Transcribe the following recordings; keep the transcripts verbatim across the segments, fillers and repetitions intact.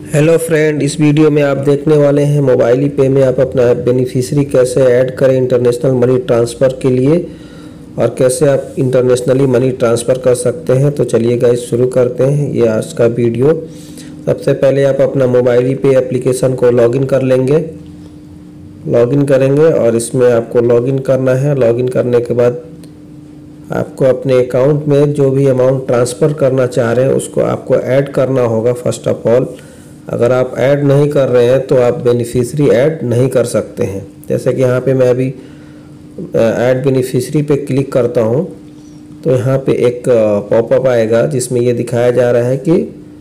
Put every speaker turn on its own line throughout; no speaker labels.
Hello friend, इस video में आप देखने वाले हैं मोबाइल पे में आप अपना बेनिफिशियरी कैसे ऐड करें इंटरनेशनल मनी ट्रांसफ़र के लिए और कैसे आप इंटरनेशनली मनी ट्रांसफ़र कर सकते हैं। तो चलिए गाइस शुरू करते हैं ये आज का वीडियो। सबसे पहले आप अपना मोबाइल पे एप्लीकेशन को लॉगिन कर लेंगे, लॉगिन करेंगे और इसमें आपको लॉगिन करना है। लॉगिन करने के बाद आपको अपने अकाउंट में जो भी अमाउंट ट्रांसफ़र करना चाह रहे हैं उसको आपको ऐड करना होगा। फर्स्ट ऑफ ऑल अगर आप ऐड नहीं कर रहे हैं तो आप बेनिफिशियरी ऐड नहीं कर सकते हैं। जैसे कि यहाँ पे मैं अभी ऐड बेनिफिशियरी पे क्लिक करता हूँ तो यहाँ पे एक पॉपअप आएगा जिसमें ये दिखाया जा रहा है कि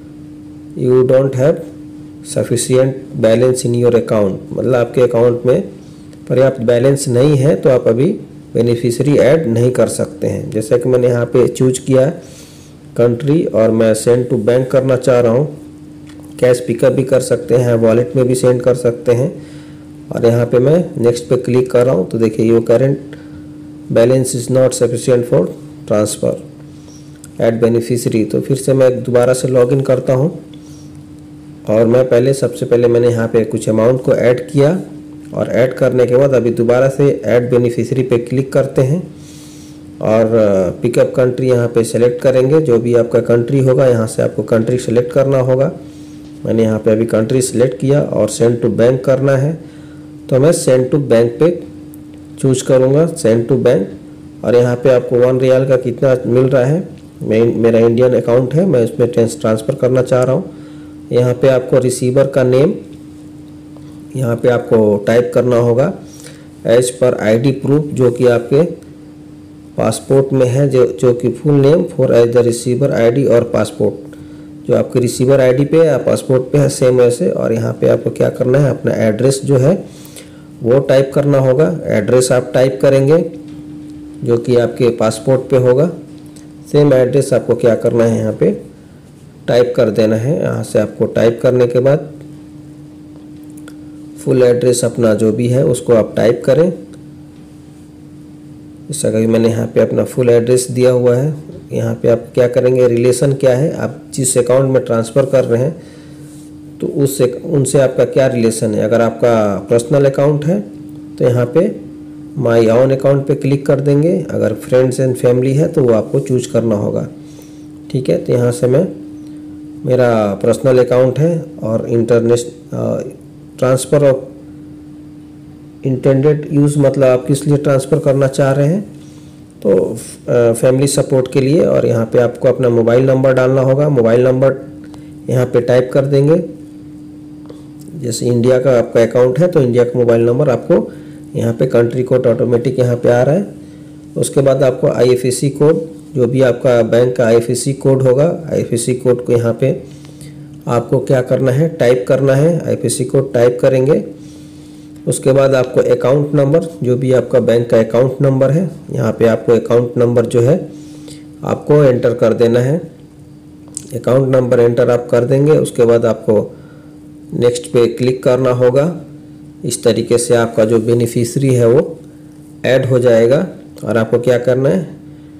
you don't have sufficient balance in your account, मतलब आपके अकाउंट में पर्याप्त बैलेंस नहीं है तो आप अभी बेनिफिशियरी ऐड नहीं कर सकते हैं। जैसे कि मैंने यहाँ पे चूज किया कंट्री और मैं सेंड टू बैंक करना चाह रहा हूँ। कैश पिकअप भी कर सकते हैं, वॉलेट में भी सेंड कर सकते हैं। और यहाँ पे मैं नेक्स्ट पे क्लिक कर रहा हूँ तो देखिए your current balance is not sufficient for transfer add beneficiary. तो फिर से मैं दोबारा से लॉगिन करता हूँ और मैं पहले सबसे पहले मैंने यहाँ पे कुछ अमाउंट को ऐड किया और ऐड करने के बाद अभी दोबारा से ऐड बेनिफिशियरी पे क्लिक करते हैं और पिकअप कंट्री यहाँ पे सेलेक्ट करेंगे। जो भी आपका कंट्री होगा यहाँ से आपको कंट्री सेलेक्ट करना होगा। मैंने यहाँ पे अभी कंट्री सेलेक्ट किया और सेंड टू बैंक करना है तो मैं सेंड टू बैंक पे चूज करूँगा, सेंड टू बैंक। और यहाँ पे आपको वन रियाल का कितना मिल रहा है, मैं मेरा इंडियन अकाउंट है, मैं इसमें ट्रांसफ़र करना चाह रहा हूँ। यहाँ पे आपको रिसीवर का नेम यहाँ पे आपको टाइप करना होगा एज पर आईडी प्रूफ, जो कि आपके पासपोर्ट में है, जो जो कि full name for as the receiver ID और पासपोर्ट जो आपके रिसीवर आईडी पे या पासपोर्ट पे है सेम वैसे। और यहाँ पे आपको क्या करना है, अपना एड्रेस जो है वो टाइप करना होगा। एड्रेस आप टाइप करेंगे जो कि आपके पासपोर्ट पे होगा, सेम एड्रेस आपको क्या करना है यहाँ पे टाइप कर देना है। यहाँ से आपको टाइप करने के बाद फुल एड्रेस अपना जो भी है उसको आप टाइप करें। जैसा कि मैंने यहाँ पे अपना फुल एड्रेस दिया हुआ है। यहाँ पे आप क्या करेंगे, रिलेशन क्या है, आप जिस अकाउंट में ट्रांसफ़र कर रहे हैं तो उस उनसे आपका क्या रिलेशन है। अगर आपका पर्सनल अकाउंट है तो यहाँ पे माई ओन अकाउंट पे क्लिक कर देंगे। अगर फ्रेंड्स एंड फैमिली है तो वो आपको चूज करना होगा। ठीक है, तो यहाँ से मैं मेरा पर्सनल अकाउंट है और international transfer of intended use, मतलब आप किस लिए ट्रांसफ़र करना चाह रहे हैं तो फैमिली सपोर्ट के लिए। और यहाँ पे आपको अपना मोबाइल नंबर डालना होगा। मोबाइल नंबर यहाँ पे टाइप कर देंगे। जैसे इंडिया का आपका अकाउंट है तो इंडिया का मोबाइल नंबर आपको यहाँ पे कंट्री कोड ऑटोमेटिक यहाँ पे आ रहा है। उसके बाद आपको आईएफएससी कोड, जो भी आपका बैंक का आईएफएससी कोड होगा, आईएफएससी कोड को यहाँ पे आपको क्या करना है, टाइप करना है। आईएफएससी कोड टाइप करेंगे। उसके बाद आपको अकाउंट नंबर, जो भी आपका बैंक का अकाउंट नंबर है, यहाँ पे आपको अकाउंट नंबर जो है आपको एंटर कर देना है। अकाउंट नंबर एंटर आप कर देंगे। उसके बाद आपको नेक्स्ट पे क्लिक करना होगा। इस तरीके से आपका जो बेनिफिशियरी है वो ऐड हो जाएगा। और आपको क्या करना है,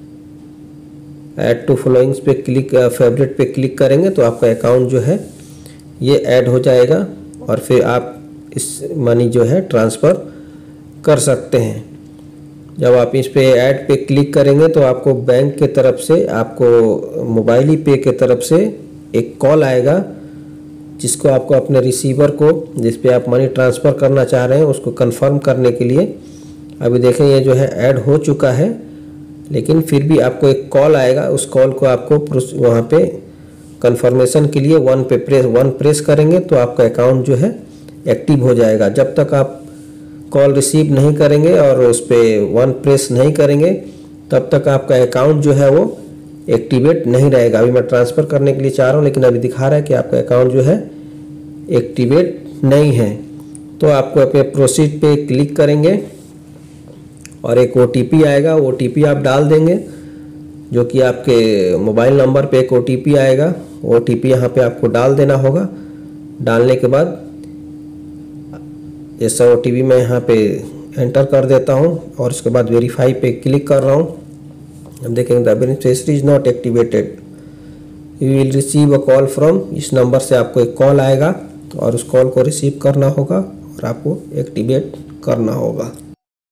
ऐड टू फॉलोइंग्स पे क्लिक, फेवरेट पे क्लिक करेंगे तो आपका अकाउंट जो है ये ऐड हो जाएगा और फिर आप इस मनी जो है ट्रांसफ़र कर सकते हैं। जब आप इस पे ऐड पे क्लिक करेंगे तो आपको बैंक के तरफ से, आपको मोबाइल ही पे के तरफ से एक कॉल आएगा जिसको आपको अपने रिसीवर को, जिस पे आप मनी ट्रांसफ़र करना चाह रहे हैं, उसको कंफर्म करने के लिए। अभी देखें ये जो है ऐड हो चुका है, लेकिन फिर भी आपको एक कॉल आएगा। उस कॉल को आपको वहाँ पे कंफर्मेशन के लिए वन पे प्रेस वन प्रेस करेंगे तो आपका अकाउंट जो है एक्टिव हो जाएगा। जब तक आप कॉल रिसीव नहीं करेंगे और उस पर वन प्रेस नहीं करेंगे तब तक आपका अकाउंट जो है वो एक्टिवेट नहीं रहेगा। अभी मैं ट्रांसफ़र करने के लिए चाह रहा हूँ लेकिन अभी दिखा रहा है कि आपका अकाउंट जो है एक्टिवेट नहीं है। तो आपको अपने प्रोसीड पे क्लिक करेंगे और एक ओटीपी आएगा। ओटीपी आप डाल देंगे जो कि आपके मोबाइल नंबर पे एक ओटीपी आएगा। ओटीपी यहाँ पे आपको डाल देना होगा। डालने के बाद जैसा ओटीपी मैं यहाँ पे एंटर कर देता हूँ और उसके बाद वेरीफाई पे क्लिक कर रहा हूँ। अब देखेंगे the beneficiary is not activated, you will receive a call from, इस नंबर से आपको एक कॉल आएगा और उस कॉल को रिसीव करना होगा और आपको एक्टिवेट करना होगा।